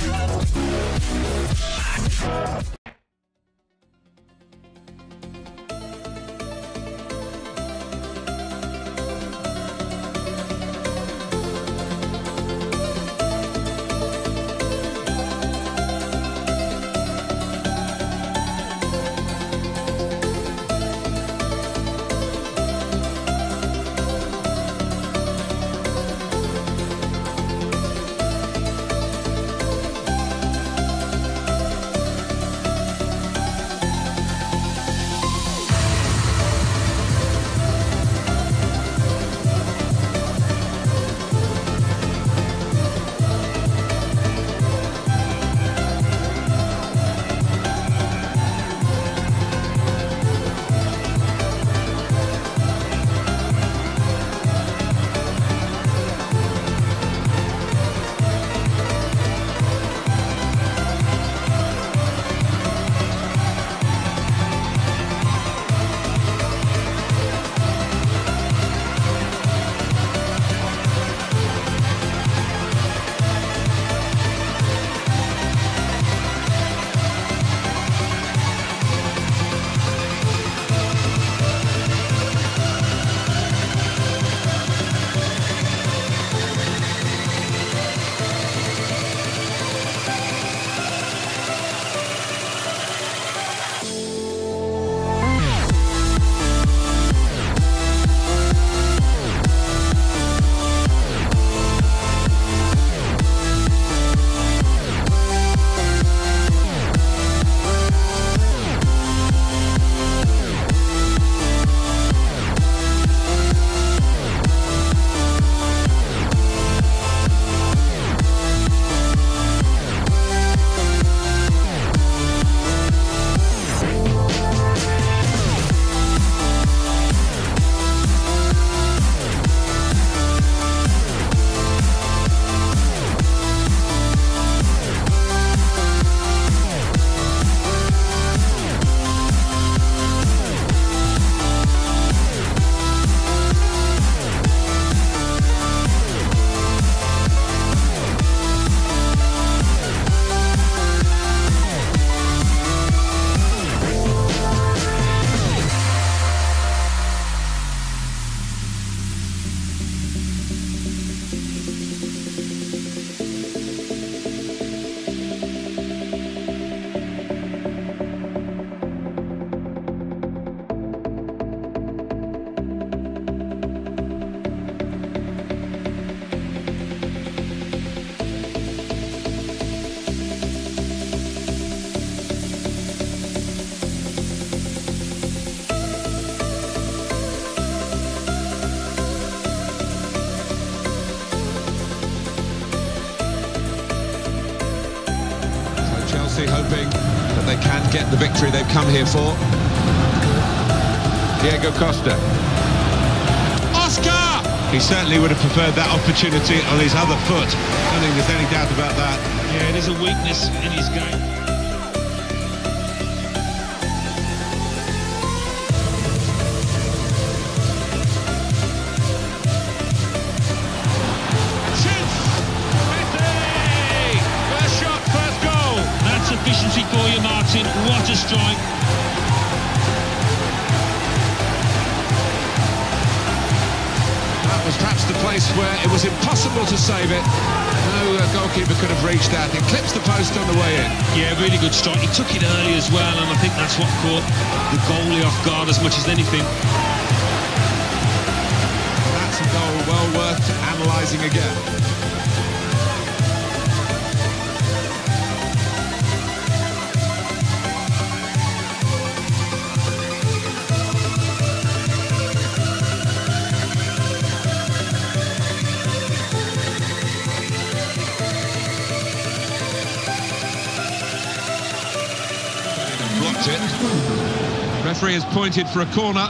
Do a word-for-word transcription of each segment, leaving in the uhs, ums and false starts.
Hoping that they can get the victory they've come here for. Diego Costa. Oscar! He certainly would have preferred that opportunity on his other foot. I don't think there's any doubt about that. Yeah, it is a weakness in his game. Efficiency for you, Martin. What a strike. That was perhaps the place where it was impossible to save it. No uh, goalkeeper could have reached that. It clips the post on the way in. Yeah, really good strike. He took it early as well, and I think that's what caught the goalie off guard as much as anything. That's a goal well worth analysing again. Blocked it. Referee has pointed for a corner.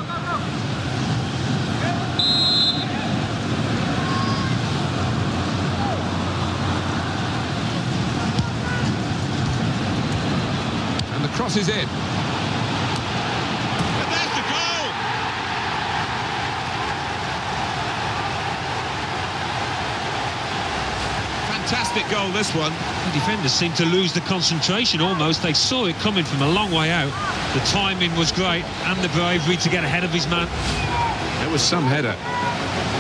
And the cross is in. And there's the goal! Fantastic goal, this one. The defenders seemed to lose the concentration almost. They saw it coming from a long way out. The timing was great and the bravery to get ahead of his man. It was some header.